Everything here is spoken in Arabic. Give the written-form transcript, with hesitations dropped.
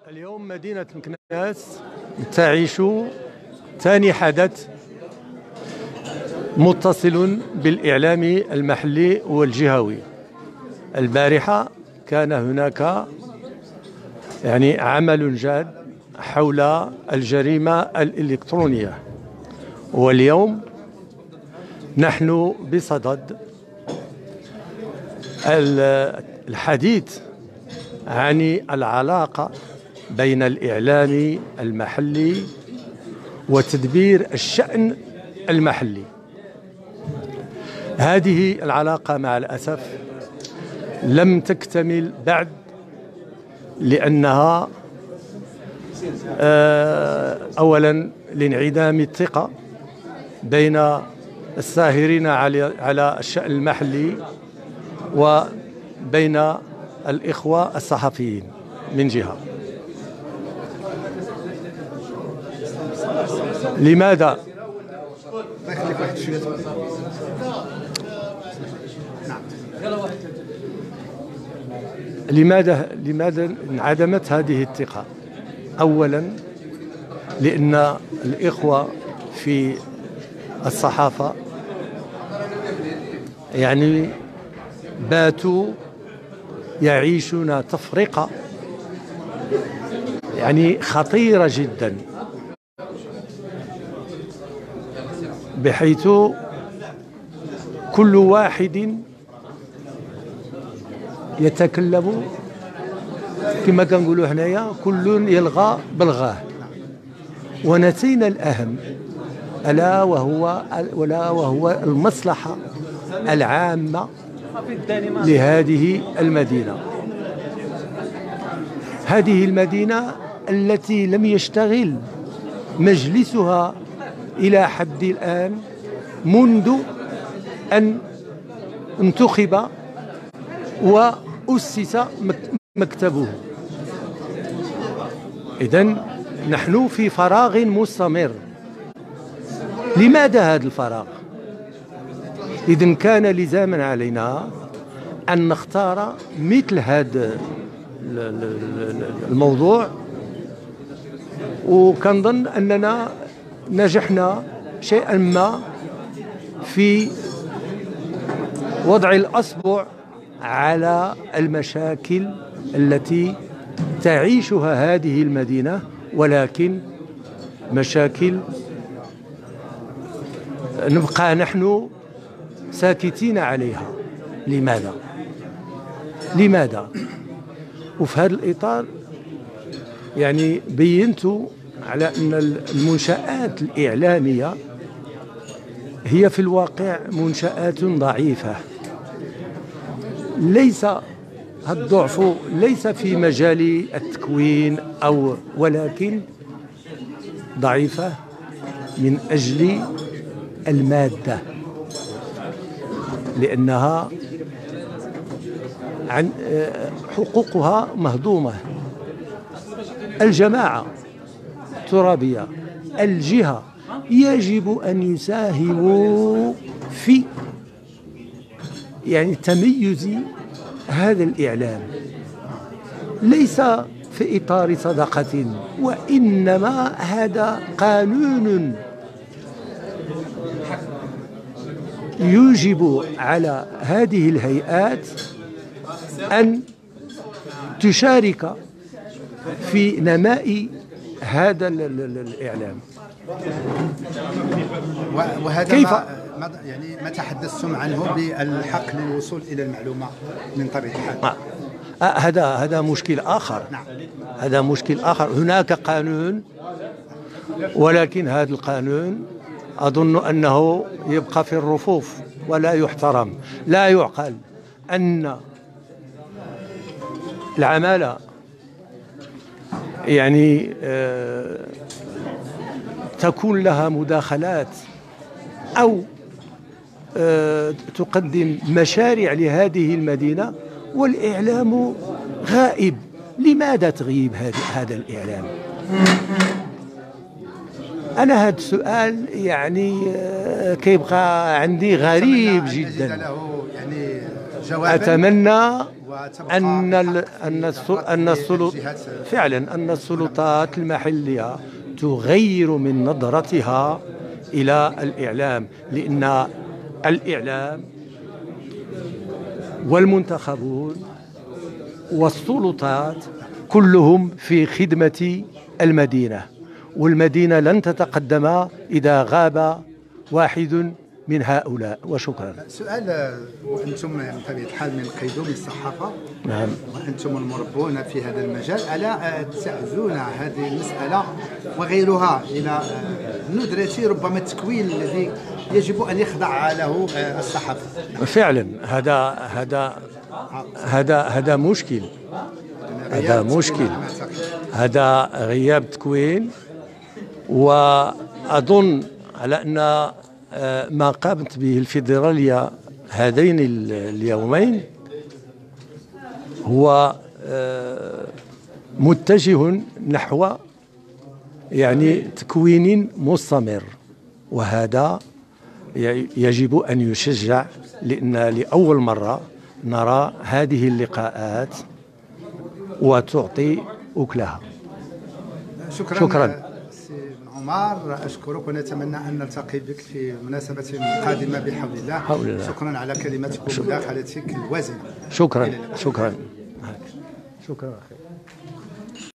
اليوم مدينة مكناس تعيش ثاني حدث متصل بالإعلام المحلي والجهوي. البارحة كان هناك عمل جاد حول الجريمة الإلكترونية، واليوم نحن بصدد الحديث عن العلاقة بين الإعلام المحلي وتدبير الشأن المحلي. هذه العلاقة مع الأسف لم تكتمل بعد، لأنها أولا لانعدام الثقة بين الساهرين على الشأن المحلي وبين الإخوة الصحفيين من جهة. لماذا؟ لماذا انعدمت هذه الثقة؟ أولا لأن الإخوة في الصحافة باتوا يعيشون تفرقة خطيرة جدا، بحيث كل واحد يتكلم كما كنقولوا هنايا، كل يلغى بلغاه، ونسينا الأهم ألا وهو المصلحة العامة لهذه المدينة. هذه المدينة التي لم يشتغل مجلسها إلى حد الآن منذ أن انتخب وأسس مكتبه. إذن نحن في فراغ مستمر. لماذا هذا الفراغ؟ إذن كان لزاما علينا أن نختار مثل هذا الموضوع، وكنظن أننا نجحنا شيئا ما في وضع الأصبع على المشاكل التي تعيشها هذه المدينة، ولكن مشاكل نبقى نحن ساكتين عليها. لماذا؟ وفي هذا الإطار بينت على أن المنشآت الإعلامية هي في الواقع منشآت ضعيفة. ليس الضعف ليس في مجال التكوين ولكن ضعيفة من أجل المادة، لأنها حقوقها مهضومة. الجماعة الترابية، الجهة، يجب أن يساهموا في تميز هذا الإعلام، ليس في إطار صدقة، وإنما هذا قانون يوجب على هذه الهيئات أن تشارك في نماء هذا الإعلام. وهذا كيف ما تحدثتم عنه بالحق للوصول إلى المعلومة من طريق الحال. هذا مشكل آخر. نعم. هذا مشكل آخر. هناك قانون، ولكن هذا القانون أظن أنه يبقى في الرفوف ولا يحترم. لا يعقل أن العمالة تكون لها مداخلات أو تقدم مشاريع لهذه المدينة والإعلام غائب. لماذا تغيب هذا الإعلام؟ أنا هذا السؤال كيبقى عندي غريب جدا. أتمنى أن السلطات المحلية تغير من نظرتها إلى الإعلام، لأن الإعلام والمنتخبون والسلطات كلهم في خدمة المدينة، والمدينة لن تتقدم إذا غاب واحد من هؤلاء. وشكرا. سؤال، وأنتم بطبيعة الحال من قيدوم الصحافة، نعم، وأنتم المربون في هذا المجال، ألا تعزون هذه المسألة وغيرها إلى ندرة ربما التكوين الذي يجب أن يخضع له الصحافة؟ فعلا هذا مشكل، هذا غياب تكوين. وأظن على أن ما قامت به الفيدرالية هذين اليومين هو متجه نحو يعني تكوين مستمر، وهذا يجب أن يشجع، لأن لأول مرة نرى هذه اللقاءات وتعطي أكلها. شكرا. عمر، أشكرك ونتمنى أن نلتقي بك في مناسبة قادمة بحول الله. شكرا على كلمتك ومداخلتك الوازنة. شكرا.